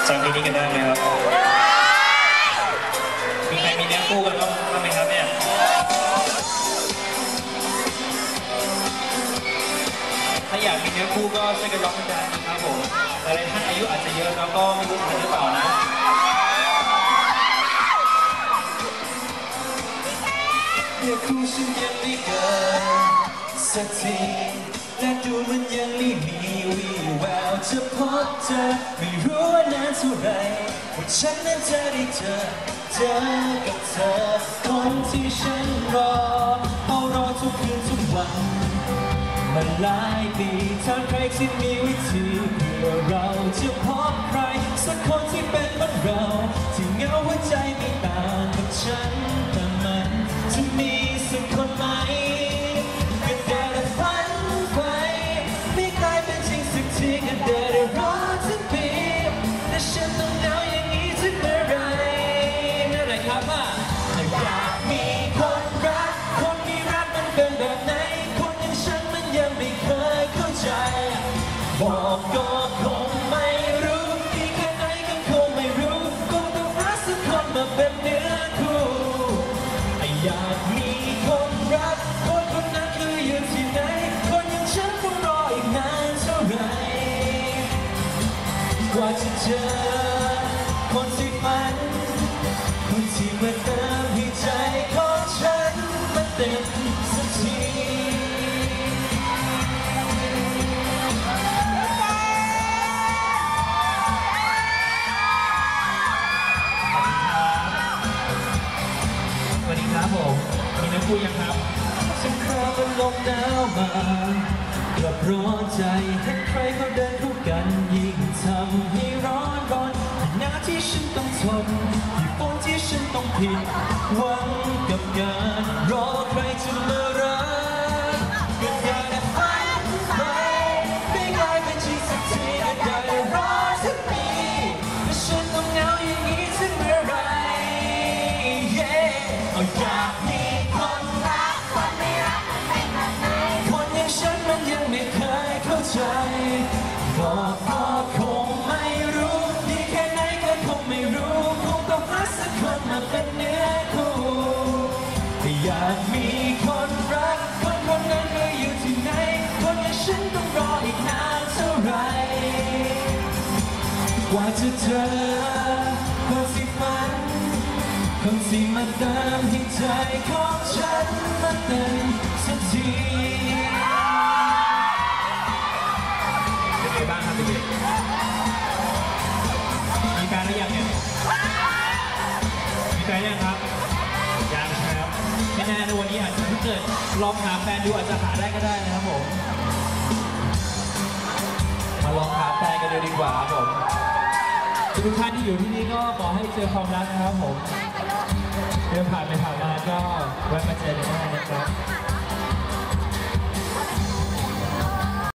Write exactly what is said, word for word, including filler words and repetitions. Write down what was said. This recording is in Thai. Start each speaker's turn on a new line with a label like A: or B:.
A: จำเพลงนี้กันได้ไหมครับมีใครมีเนื้อคู่กันบ้างไหมครับเนี่ยถ้าอยากมีเนื้อคู่ก็ช่วยกันร้องกันนะครับผมหลายท่านอายุอาจจะเยอะแล้วก็ไม่รู้ทันหรือเปล่านะเนื้อคู่ฉันยังไม่เกิดสักทีและดูมันยังไม่มีวี่แววจะพบเธอไม่รู้ว่านานเท่าไรว่าฉันนั้นจะได้เจอเจอกับเธอคนที่ฉันรอเอารอทุกคืนทุกวันมาหลายปีถ้าใครที่มีวิธีเพื่อเราจะพบใครสักคนที่เป็นเหมือนเราที่เหงาหัวใจไม่ต่างกับฉันแต่มันจะมีสักคนไหมก็ได้แต่ฝันไปไม่กลายเป็นจริงสักทีก็ได้แต่รอทั้งปีแต่ฉันต้องเหงาอย่างนี้ถึงเมื่อไรนั่นแหละครับว่าอยากมีคนรักคนที่รักมันเป็นแบบไหนคนอย่างฉันมันยังไม่เคยเข้าใจบอกก็คงไม่รู้ที่แค่ไหนก็คงไม่รู้ก็ต้องรักสักคนมาเป็นเนื้อคู่อยากมีคนรักคนคนนั้นคืออยู่ที่ไหนคนอย่างฉันต้องรออีกนานเท่าไรกว่าจะเจอคนที่ฝันคนที่มาเติมให้ใจของฉันมันเต็มสักทีสวัสดีครับผมมีน้ำพูยังครับสงครามมันลมหนาวมากลับร้อนใจเห็นใครเขาเดินเข้ากันยิ่งทำให้ร้อนร้อนหน้าที่ฉันต้องทนที่ฝนที่ฉันต้องผิดหวังกับงานรอใครจะมารักก็ได้แต่ฝันไปไม่กลายเป็นจริงสักทีก็ได้แต่รอสักปีแต่ฉันต้องเหงาอย่างนี้ถึงเมื่อไรอยากมีคนรักคนไม่รักมันเป็นแบบไหนคนอย่างฉันมันยังไม่เคยเข้าใจบอกก็คงไม่รู้ดีแค่ไหนก็คงไม่รู้คงต้องหาสักคนมาเป็นเนื้อคู่อยากมีคนรักคนคนนั้นก็อยู่ที่ไหนคนอย่างฉันต้องรออีกนานเท่าไรกว่าจะเจอคนที่ฝันคนที่มาเติมให้ใจของฉันมาเต็มสักทีเป็นไงบ้างครับเด็กๆมีแฟนหรือยังเนี่ยมีแฟนยังครับยังใช่ไหมครับไม่แน่ในวันนี้อาจจะถ้าเกิดลองหาแฟนดูอาจจะหาได้ก็ได้นะครับผมมาลองหาแฟนกันดูดีกว่าครับผมทุกท่านที่อยู่ที่นี่ก็ขอให้เจอความรักนะครับผมเดินผ่านไปผ่านมาก็แวะมาเจอกันได้นะครับ